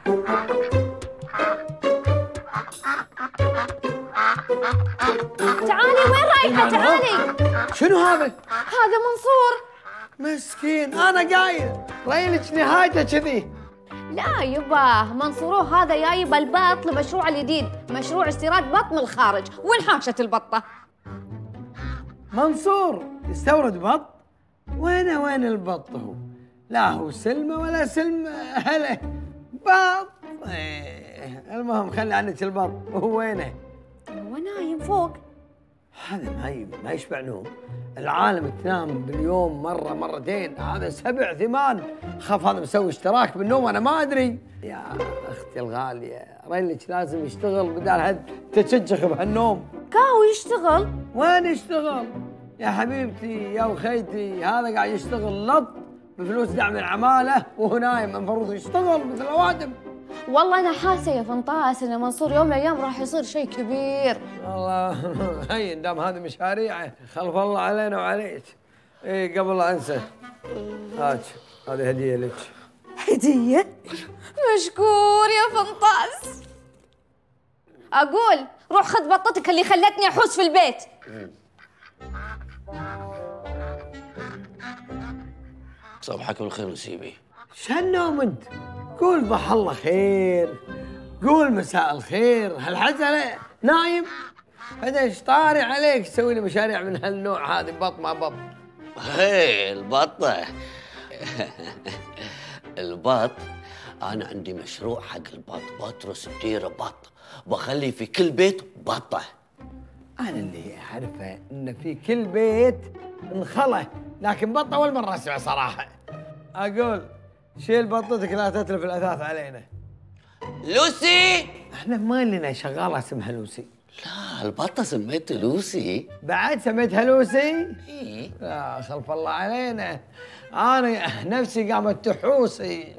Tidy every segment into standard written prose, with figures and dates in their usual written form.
تعالي، وين رايحة؟ تعالي. شنو هذا؟ هذا منصور. مسكين، انا قايل ريلك نهايته كذي. لا يبا، منصوروه هذا جاي بالبط لمشروع الجديد، مشروع استيراد بط من الخارج. وين حاشة البطة؟ منصور يستورد بط؟ وين البط هو؟ لا هو سلمة ولا سلمة، هلا بط. المهم خلي عنك البط، وهو وينه؟ هو نايم فوق. هذا ما يشبع نوم. العالم تنام باليوم مرة مرتين، هذا 7 8. خاف هذا مسوي اشتراك بالنوم أنا ما أدري. يا أختي الغالية، ريلك لازم يشتغل بدال هاد تشجخ بهالنوم. كاهو يشتغل؟ وين يشتغل؟ يا حبيبتي يا وخيتي، هذا قاعد يشتغل لط بفلوس دعم العمالة وهو نايم، المفروض يشتغل مثل الأوادم. والله أنا حاسة يا فنطاس إن منصور يوم من الأيام راح يصير شيء كبير. والله هين دام هذه مشاريعه، خلف الله علينا وعليك. إيه قبل لا أنسى، هاك هذه هدية لك. هدية؟ مشكور يا فنطاس. أقول روح خذ بطتك اللي خلتني أحوس في البيت. صباحك بالخير نسيبي. شنو انت؟ قول ضح الله خير، قول مساء الخير. هالحزة نايم؟ هذا ايش طاري عليك تسوي لي مشاريع من هالنوع هذه، بط مع بط؟ هي البطة. البط، أنا عندي مشروع حق البط، بطرس بديرة بط، بخلي في كل بيت بطة. أنا اللي أعرفه إن في كل بيت انخلة، لكن بطة أول مرة أسمع صراحة. أقول شيل بطتك لا تتلف الأثاث علينا. لوسي! احنا ما لنا شغالة اسمها لوسي. لا البطة سميتها لوسي. بعد سميتها لوسي؟ إيه. لا خلف الله علينا، أنا نفسي قامت تحوسي.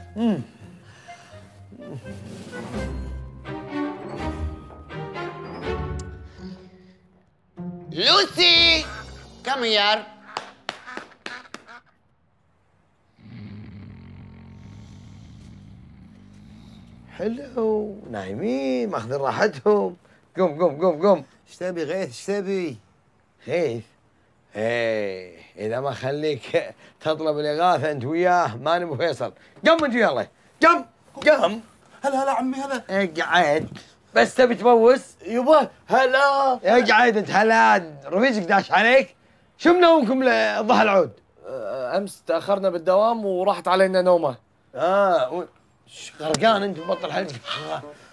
لوسي! come here. حلو، نايمين ماخذين راحتهم. قوم. ايش تبي غيث؟ ايش تبي؟ غيث؟ ايه اذا ما خليك تطلب الاغاثه انت وياه ماني ابو فيصل. قم انت يلا، قم. هلا عمي هلا. اقعد بس تبي تبوس؟ يبا هلا. اقعد انت. هلا رفيجك داش عليك؟ شو منومكم لضحى العود؟ امس تاخرنا بالدوام وراحت علينا نومه. غرقان انت ببطل حلقك.